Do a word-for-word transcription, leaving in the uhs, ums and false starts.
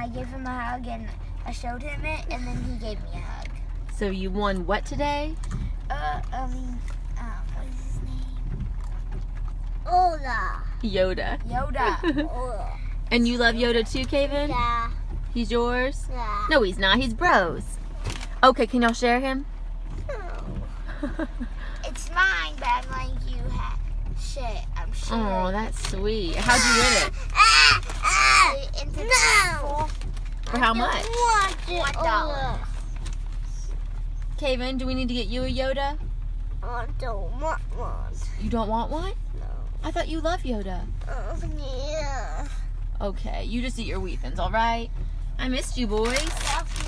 I gave him a hug, and I showed him it, and then he gave me a hug. So you won what today? Uh, um, um, what is his name? Ola. Yoda. Yoda. Ola. And you love Yoda too, Kaven? Yeah. He's yours? Yeah. No, he's not. He's Bro's. Okay, can y'all share him? No. It's mine, but I'm letting you have shit. I'm sure. Oh, that's sweet. How'd you win it? Into the raffle. For how much? One dollar. Kaven, do we need to get you a Yoda? I don't want one. You don't want one? No. I thought you love Yoda. Oh, yeah. Okay, you just eat your Weethans, all right? I missed you, boys. Love